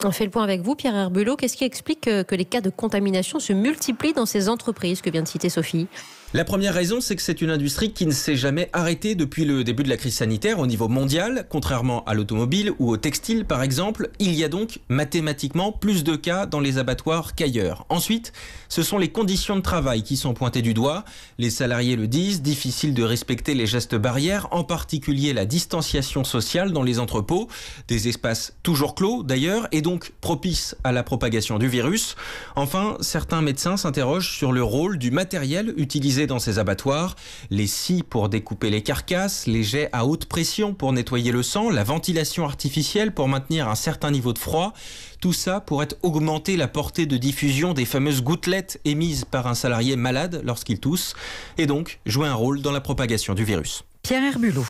On fait le point avec vous, Pierre Herbulot. Qu'est-ce qui explique que les cas de contamination se multiplient dans ces entreprises que vient de citer Sophie ? La première raison, c'est que c'est une industrie qui ne s'est jamais arrêtée depuis le début de la crise sanitaire au niveau mondial. Contrairement à l'automobile ou au textile, par exemple, il y a donc mathématiquement plus de cas dans les abattoirs qu'ailleurs. Ensuite, ce sont les conditions de travail qui sont pointées du doigt. Les salariés le disent, difficile de respecter les gestes barrières, en particulier la distanciation sociale dans les entrepôts, des espaces toujours clos d'ailleurs, et donc propices à la propagation du virus. Enfin, certains médecins s'interrogent sur le rôle du matériel utilisé dans ces abattoirs, les scies pour découper les carcasses, les jets à haute pression pour nettoyer le sang, la ventilation artificielle pour maintenir un certain niveau de froid. Tout ça pourrait augmenter la portée de diffusion des fameuses gouttelettes émises par un salarié malade lorsqu'il tousse et donc jouer un rôle dans la propagation du virus. Pierre Herbulot.